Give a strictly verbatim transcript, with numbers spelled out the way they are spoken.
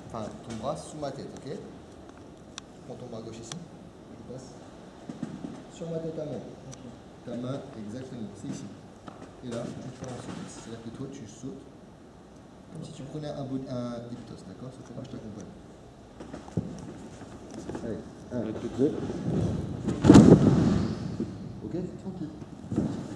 enfin ton bras sous ma tête, ok? Je prends ton bras gauche ici, je passe sur ma tête à moi. Ta main, exactement, c'est ici. Et là, tu fais en saute. C'est-à-dire que toi, tu sautes comme si tu prenais un, un iptos, d'accord? Sauf que je t'accompagne. Allez, un, deux. Ok, tranquille.